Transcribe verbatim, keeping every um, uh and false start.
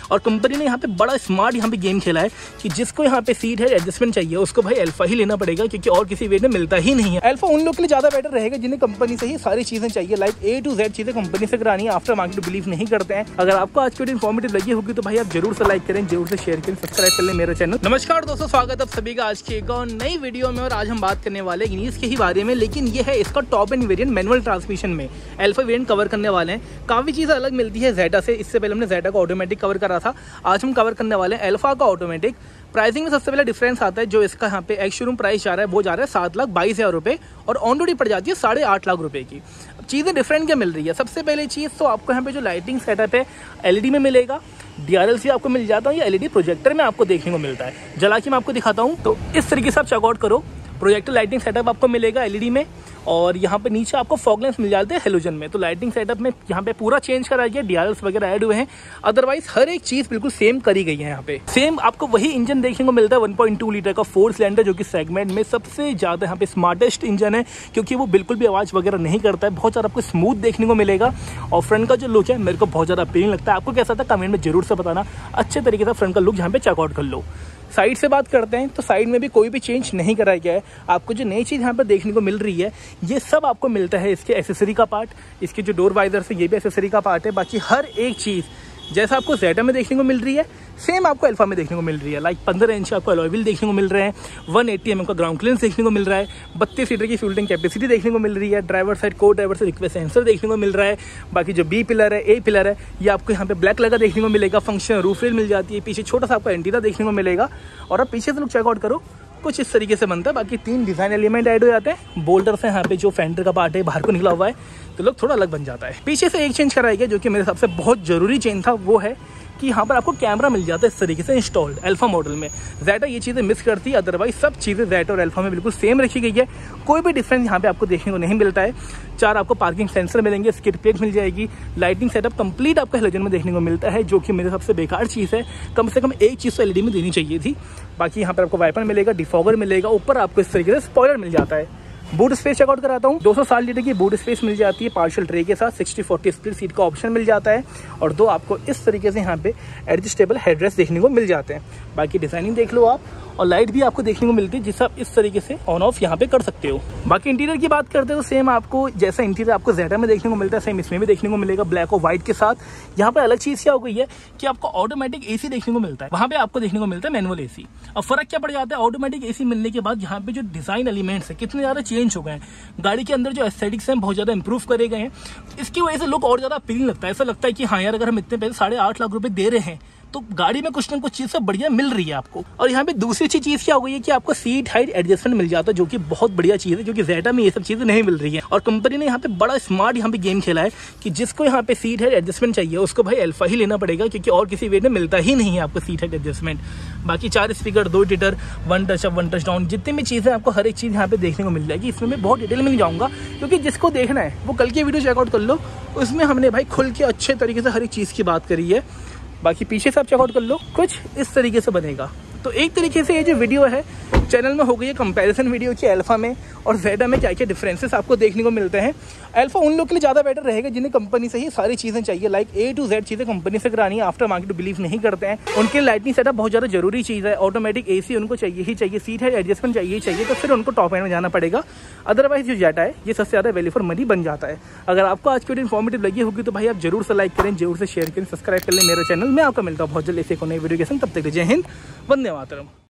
और कंपनी ने यहाँ पे बड़ा स्मार्ट यहाँ पे गेम खेला है कि जिसको यहाँ पे सीट है एडजस्टमेंट चाहिए उसको भाई अल्फा ही लेना पड़ेगा, क्योंकि और किसी वेट में मिलता ही नहीं है। अल्फा उन लोग के लिए ज्यादा बेटर रहेगा जिन्हें कंपनी से ही सारी चीजें चाहिए, लाइक ए टू जेड चीजें कंपनी से करानी है, आफ्टर मार्केट बिलीव नहीं करते हैं। अगर आपको आज की वीडियो इन्फॉर्मेटिव लगी होगी तो भाई आप जरूर से लाइक करें, जरूर से शेयर करें, सब्सक्राइब कर लें मेरा चैनल। नमस्कार दोस्तों, स्वागत है आप सभी का आज की एक और नई वीडियो में। और आज हम बात करने वाले हैं इग्निस के ही बारे में, लेकिन ये है इसका top end variant manual transmission में अल्फा वेरिएंट कवर करने वाले हैं। काफी चीजें अलग मिलती है जेटा से, इससे पहले हमने जेटा का ऑटोमेटिक कवर करा था, आज हम कवर करने वाले हैं अल्फा का ऑटोमेटिक। प्राइसिंग में सबसे पहले डिफरेंस आता है, जो इसका यहाँ पे एक्स शोरूम प्राइस जा रहा है वो जा रहा है सात लाख बाईस हज़ार रुपये और ऑन रोड पड़ जाती है साढ़े आठ लाख रुपए की। चीज़ें डिफरेंट क्या मिल रही है? सबसे पहले चीज़ तो आपको यहाँ पे जो लाइटिंग सेटअप है एलईडी में मिलेगा, डीआरएलसी आपको मिल जाता है, या एलईडी प्रोजेक्टर में आपको देखने को मिलता है। जला के मैं आपको दिखाता हूँ, तो इस तरीके से आप चेकआउट करो। प्रोजेक्टर लाइटिंग सेटअप आपको मिलेगा एलईडी में, और यहाँ पे नीचे आपको फॉग लैंप्स मिल जाते हैं हेलोजन में। तो लाइटिंग सेटअप में यहाँ पे पूरा चेंज करा गया, डीआरएल्स वगैरह ऐड हुए हैं, अदरवाइज हर एक चीज बिल्कुल सेम करी गई है। यहाँ पे सेम आपको वही इंजन देखने को मिलता है, वन पॉइंट टू लीटर का फोर सिलेंडर, जो कि सेगमेंट में सबसे ज्यादा यहाँ पे स्मार्टेस्ट इंजन है, क्योंकि वो बिल्कुल भी आवाज वगैरह नहीं करता है, बहुत ज्यादा आपको स्मूथ देखने को मिलेगा। और फ्रंट का जो लुक है मेरे को बहुत ज्यादा अपीलिंग लगता है। आपको कैसा था कमेंट में जरूर से बताना, अच्छे तरीके से फ्रंट का लुक यहाँ पे चेकआउट कर लो। साइड से बात करते हैं तो साइड में भी कोई भी चेंज नहीं कराया गया है। आपको जो नई चीज़ यहाँ पर देखने को मिल रही है ये सब आपको मिलता है इसके एसेसरी का पार्ट, इसके जो डोर वाइजर है ये भी एसेसरी का पार्ट है। बाकी हर एक चीज़ जैसा आपको जेटा में देखने को मिल रही है सेम आपको अल्फा में देखने को मिल रही है। लाइक पंद्रह इंच आपको अलॉय व्हील देखने को मिल रहे हैं, वन एट्टी एम एम का ग्राउंड क्लियरेंस देखने को मिल रहा है, बत्तीस लीटर की फ्यूल टैंक कैपेसिटी देखने को मिल रही है, ड्राइवर साइड को ड्राइवर साइड रिक्वेस्ट सेंसर देखने को मिल रहा है। बाकी जो बी पिलर है, ए पिलर है, ये आपको यहाँ पे ब्लैक कलर का देखने को मिलेगा। फंक्शन रूफ रेल मिल जाती है, पीछे छोटा सा आपको एंटीना देखने को मिलेगा। और अब पीछे से लोग चेकआउट करो, कुछ इस तरीके से बनता है। बाकी तीन डिजाइन एलिमेंट ऐड हो जाते हैं। बोल्डर से यहाँ पे जो फेंडर का पार्ट है बाहर को निकला हुआ है, तो लोग थोड़ा अलग बन जाता है। पीछे से एक चेंज कराया गया जो कि मेरे हिसाब से बहुत जरूरी चेंज था, वो है कि यहाँ पर आपको कैमरा मिल जाता है इस तरीके से इंस्टॉल्ड अल्फा मॉडल में। जेटा ये चीज़ें मिस करती है, अदरवाइज सब चीज़ें जेटा और अल्फा में बिल्कुल सेम रखी गई है, कोई भी डिफरेंस यहाँ पे आपको देखने को नहीं मिलता है। चार आपको पार्किंग सेंसर मिलेंगे, स्किड प्लेट मिल जाएगी, लाइटिंग सेटअप कंप्लीट आपको हेलोजन में देखने को मिलता है, जो कि मेरे सबसे बेकार चीज़ है। कम से कम एक चीज़ तो एलईडी में देनी चाहिए थी। बाकी यहाँ पर आपको वाइपर मिलेगा, डिफॉगर मिलेगा, ऊपर आपको इस तरीके से स्पॉइलर मिल जाता है। बूट स्पेस चेकआउट कराता हूँ, दो सौ साठ लीटर की बूट स्पेस मिल जाती है पार्शियल ट्रे के साथ, सिक्सटी फोर्टी स्प्लिट सीट का ऑप्शन मिल जाता है, और दो आपको इस तरीके से यहाँ पे एडजस्टेबल हेडरेस्ट देखने को मिल जाते हैं। बाकी डिजाइनिंग देख लो आप, और लाइट भी आपको देखने को मिलती है जिससे आप इस तरीके से ऑन ऑफ यहाँ पे कर सकते हो। बाकी इंटीरियर की बात करते हो तो सेम आपको जैसा इंटीरियर आपको जेटा में देखने को मिलता है सेम इसमें भी देखने को मिलेगा, ब्लैक और व्हाइट के साथ। यहाँ पे अलग चीज क्या हो गई है कि आपको ऑटोमेटिक एसी देखने को मिलता है, वहाँ पे आपको देखने को मिलता है मैनुअल एसी। अब फर्क क्या पड़ जाता है ऑटोमेटिक एसी मिलने के बाद, यहाँ पे जो डिजाइन एलिमेंट्स है कितने ज्यादा चेंज हो गए हैं, गाड़ी के अंदर जो एस्थेटिक्स हैं बहुत ज्यादा इंप्रूव करे गए हैं। इसकी वजह से लोग और ज्यादा अपीलिंग लगता है, ऐसा लगता है कि हाँ यार अगर हम इतने पैसे साढ़े आठ लाख रुपए दे रहे हैं तो गाड़ी में कुछ ना कुछ चीज से बढ़िया मिल रही है आपको। और यहाँ पे दूसरी अच्छी चीज क्या हो गई है कि आपको सीट हाइट एडजस्टमेंट मिल जाता है, जो कि बहुत बढ़िया चीज है, जो कि जेटा में ये सब चीजें नहीं मिल रही है। और कंपनी ने यहाँ पे बड़ा स्मार्ट यहाँ पे गेम खेला है कि जिसको यहाँ पे सीट हाइट एडजस्टमेंट चाहिए उसको भाई अल्फा ही लेना पड़ेगा, क्योंकि और किसी वेट में मिलता ही नहीं है आपको सीट हाइट एडजस्टमेंट। बाकी चार स्पीकर, दो tweeter, one touch up, one touch down, जितनी भी चीजें आपको हर एक चीज यहाँ पे देखने को मिल जाएगी। इसमें मैं बहुत डिटेल में नहीं जाऊंगा, क्योंकि जिसको देखना है वो कल की वीडियो चेकआउट कर लो, उसमें हमने भाई खुल के अच्छे तरीके से हर एक चीज की बात करी है। बाकी पीछे से आप चेकआउट कर लो, कुछ इस तरीके से बनेगा। तो एक तरीके से ये जो वीडियो है चैनल में हो गई है कंपैरिजन वीडियो की अल्फा में और जेटा में क्या क्या डिफरेंसेस आपको देखने को मिलते हैं। अल्फा उन लोग के लिए ज़्यादा बेटर रहेगा जिन्हें कंपनी से ही सारी चीज़ें चाहिए, लाइक ए टू जेड चीज़ें कंपनी से करानी है, आफ्टर मार्केट बिलीव नहीं करते हैं। उनके लाइटिंग सेटअप बहुत ज़्यादा जरूरी चीज़ है, ऑटोमेटिक एसी उनको चाहिए ही चाहिए, सीट है एडजस्टमेंट चाहिए ही चाहिए, तो फिर उनको टॉप एंड में जाना पड़ेगा। अदरवाइज जो जेटा है ये सबसे ज़्यादा वैल्यू फॉर मनी बन जाता है। अगर आपको आज की वीडियो इन्फॉर्मेटिव लगी होगी तो भाई आप जरूर से लाइक करें, जरूर से शेयर करें, सब्सक्राइब कर लें मेरा चैनल। मैं आपका मिलता हूँ बहुत जल्द ऐसे को नई वीडियो के संग, तब तक जय हिंद, वंदे मातरम।